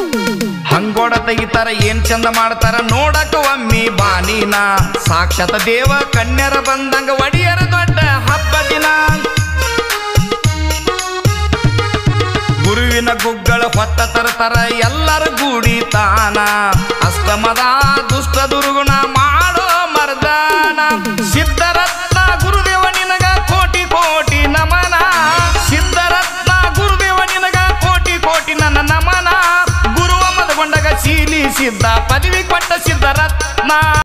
ಹಂಗೋಡ ತೆಗಿತಾರ ಏನ್ ಚಂದ ಮಾಡ್ತಾರ ನೋಡಕ ಒಮ್ಮಿ ಬಾನಿನ ಸಾಕ್ಷಾತ್ ದೇವ ಕನ್ಯರ ಬಂದಂಗ ಒಡಿಯರ ದೊಡ್ಡ ಹಬ್ಬ ದಿನ ಗುರುವಿನ ಗುಗ್ಗಳ ಹೊತ್ತ ತರ್ತಾರ ಎಲ್ಲರ ಗೂಡಿತಾನ ಅಸ್ತಮದ ದುಷ್ಟ ದುರ್ಗುಣ ಮಾಡೋ ಮರ್ದಾನ ಸಿದ್ಧರತ್ನ ಗುರುದೇವ ನಿನಗ ಕೋಟಿ ಕೋಟಿ ನಮನ ಸಿದ್ಧರತ್ನ ಗುರುದೇವ ನಿನಗ ಕೋಟಿ ಕೋಟಿ ನನ್ನ ನಮನ ಗುರುವ ಮದಗೊಂಡಗ ಶೀಲಿ ಸಿದ್ಧ ಪದವಿ ಕೊಟ್ಟ ಸಿದ್ಧರತ್ನ